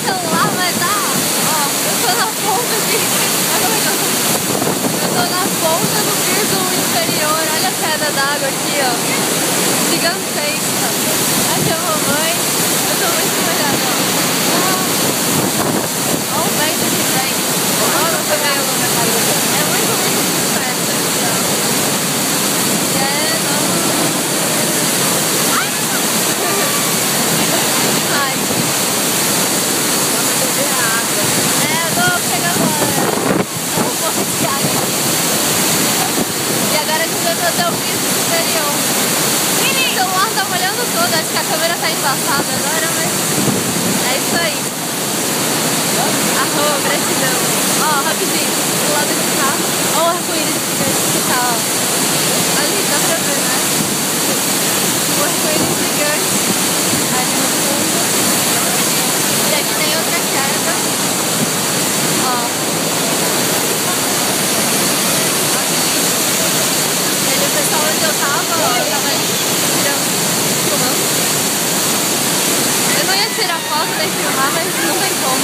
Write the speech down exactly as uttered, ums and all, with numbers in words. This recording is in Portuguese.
celular, mas ah, ó, eu tô na ponta aqui. Olha como é que eu tô. Eu tô na ponta do piso inferior. Olha a queda d'água aqui, ó. Gigantesca. Aqui é a mamãe. Eu tô muito molhada, ó. Olha o vento que vem. Olha o cabelo na cabeça. É muito, muito, muito perto aqui, ó. E é, nossa. Demais. Vamos beber água. É, eu tô pegando um pouco de água. E agora a gente vai fazer o piso superior. O celular tá molhando todo, acho que a câmera tá embaçada agora, mas é isso aí. Arroba, gratidão. Ó, rapidinho, do lado de cá, ó o arco-íris gigante que tá, ó. Ali, dá pra ver, né? O arco-íris gigante ali no fundo. E aqui tem outra queda. Ó. E ali o pessoal onde eu tava, ó, eu tava ali tirando, filmando. Eu não ia tirar foto nem filmar, mas não tem como.